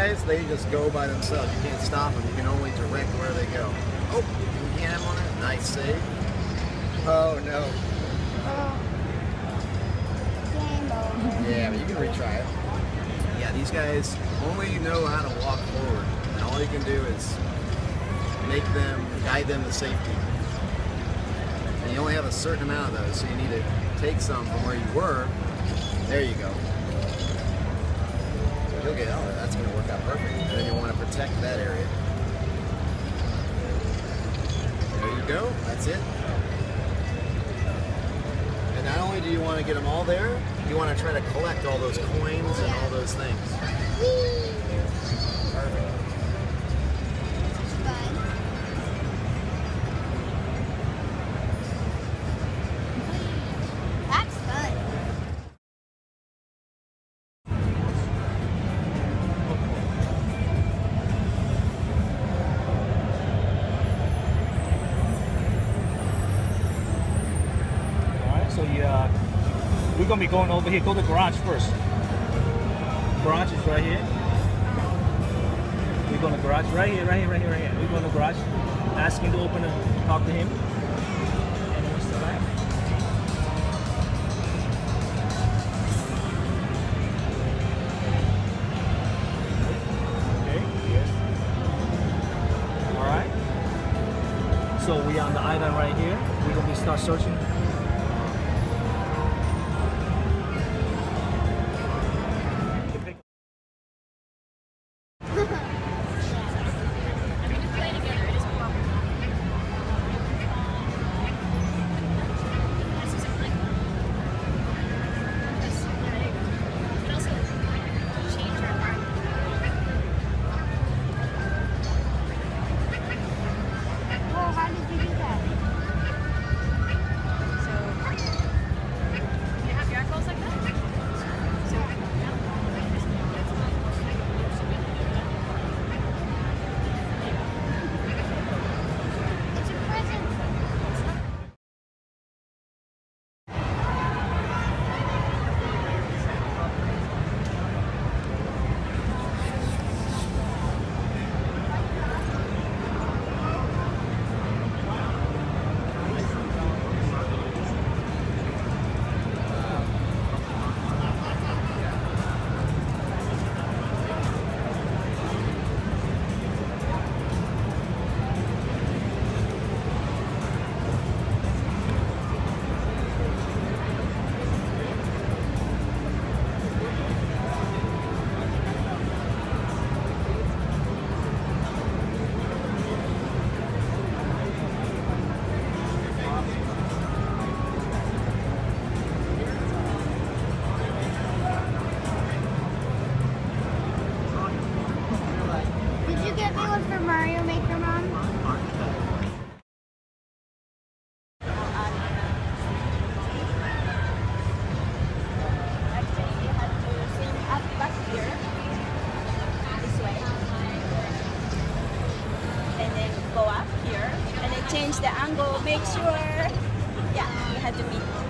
guys, they just go by themselves. You can't stop them. You can only direct where they go. Oh, cam on it. Nice save. Oh, no. Game over. Yeah, but you can retry it. Yeah, these guys only know how to walk forward. And all you can do is guide them to safety. And you only have a certain amount of those, so you need to take some from where you were. There you go. So you'll get, oh, that's going to work out perfect. And then you'll want to protect that area. There you go. That's it. And not only do you want to get them all there, you want to try to collect all those coins and all those things. Perfect. We're gonna be going over here. Go to the garage first. Garage is right here. We're going to garage right here. We're going to garage. Ask him to open and talk to him. And what's the back? Okay. Yes. All right. So we are on the island right here. We're gonna start searching. Mario Maker, Mom? Actually, you have to swing up back here, this way, and then go up here, and then change the angle, make sure, yeah, you have to meet